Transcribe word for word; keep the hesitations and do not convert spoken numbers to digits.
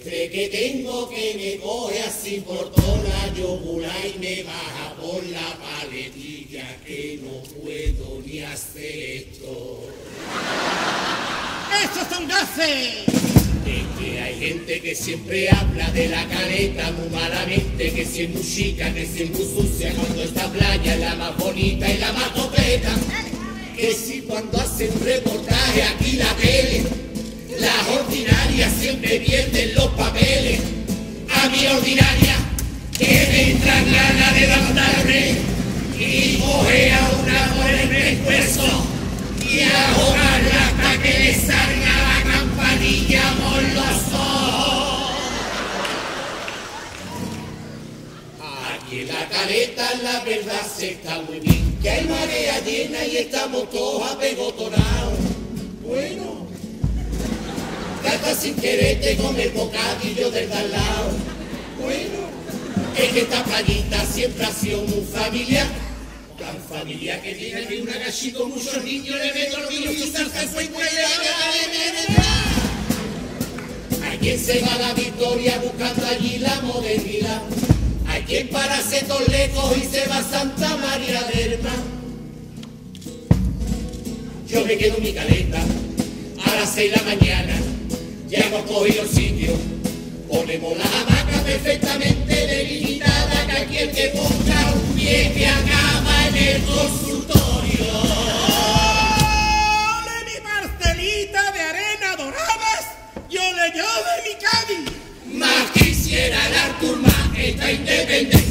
estrés que tengo que me coge así por toda la yugular y me baja por la paletilla que no puedo ni hacer esto. ¡Esos son gases! Es que hay gente que siempre habla de la Caleta muy malamente, que si es muy chica, que si es muy sucia, cuando esta playa es la más bonita y la más coqueta. Que si cuando hacen reportaje aquí la tele, las ordinarias siempre pierden los papeles. A mi ordinaria que me entran ganas de levantarme y coger a una por el pescuezo y ahogarla hasta que le salga la campanilla por los ojos. Aquí en la Caleta la verdad se está muy bien, que hay marea llena y estamos todos apegotonados. Bueno, hasta sin querer te come el bocadillo del de al lado. Bueno, es que esta playita siempre ha sido muy familiar. Tan familiar que tiene que una gallina con muchos niños le meto los niños y salsa fue hay quien se va a la Victoria buscando allí la modernidad. Hay quien para setos lejos y se va a Santa María del Mar. Yo me quedo en mi Caleta a las seis de la mañana. Ya hemos cogido el sitio, ponemos las hamacas perfectamente delimitadas, que aquí el que ponga un pie que acaba en el consultorio. ¡Ole mi parcelita de arena doradas! ¡Yo le llamo de mi Cádiz! Más quisiera el Artur más esta independencia.